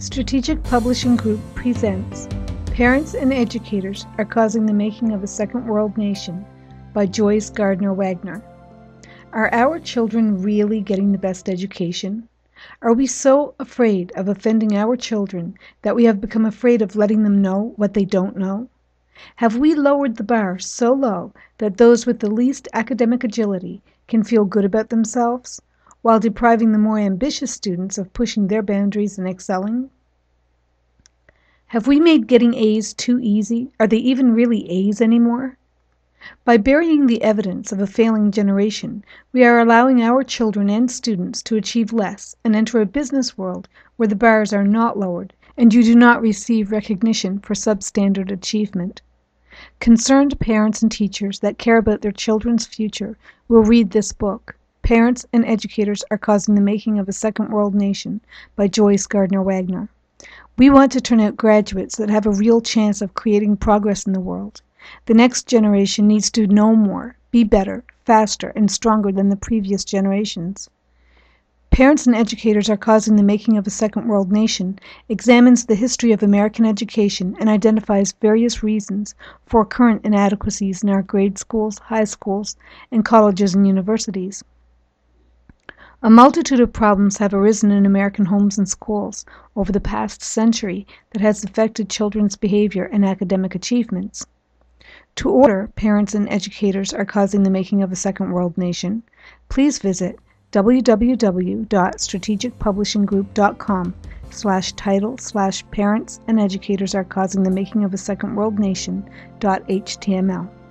Strategic Publishing Group presents Parents and Educators Are Causing the Making of a Second World Nation by Joyce Gardner Wagner. Are our children really getting the best education? Are we so afraid of offending our children that we have become afraid of letting them know what they don't know? Have we lowered the bar so low that those with the least academic agility can feel good about themselves, while depriving the more ambitious students of pushing their boundaries and excelling? Have we made getting A's too easy? Are they even really A's anymore? By burying the evidence of a failing generation, we are allowing our children and students to achieve less and enter a business world where the bars are not lowered and you do not receive recognition for substandard achievement. Concerned parents and teachers that care about their children's future will read this book, Parents and Educators Are Causing the Making of a Second World Nation by Joyce Gardner Wagner. We want to turn out graduates that have a real chance of creating progress in the world. The next generation needs to know more, be better, faster, and stronger than the previous generations. Parents and Educators Are Causing the Making of a Second World Nation examines the history of American education and identifies various reasons for current inadequacies in our grade schools, high schools, and colleges and universities. A multitude of problems have arisen in American homes and schools over the past century that has affected children's behavior and academic achievements. To order Parents and Educators Are Causing the Making of a Second World Nation, please visit www.strategicpublishinggroup.com/title/Parents and Educators Are Causing the Making of a Second World Nation.html.